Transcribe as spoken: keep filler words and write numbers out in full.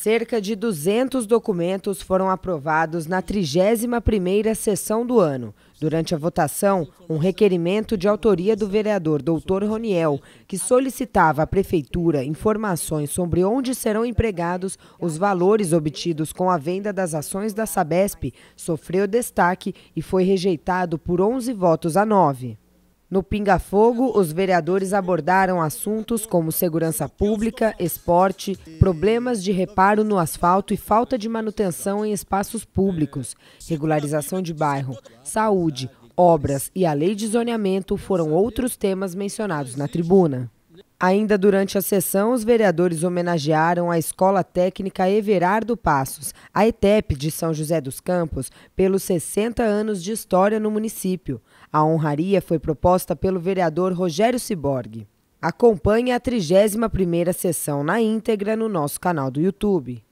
Cerca de duzentos documentos foram aprovados na trigésima primeira sessão do ano. Durante a votação, um requerimento de autoria do vereador doutor Roniel, que solicitava à Prefeitura informações sobre onde serão empregados os valores obtidos com a venda das ações da Sabesp, sofreu destaque e foi rejeitado por onze votos a nove. No Pinga Fogo, os vereadores abordaram assuntos como segurança pública, esporte, problemas de reparo no asfalto e falta de manutenção em espaços públicos, regularização de bairro, saúde, obras e a lei de zoneamento foram outros temas mencionados na tribuna. Ainda durante a sessão, os vereadores homenagearam a Escola Técnica Everardo Passos, a ETEP de São José dos Campos, pelos sessenta anos de história no município. A honraria foi proposta pelo vereador Rogério Ciborgue. Acompanhe a trigésima primeira sessão na íntegra no nosso canal do YouTube.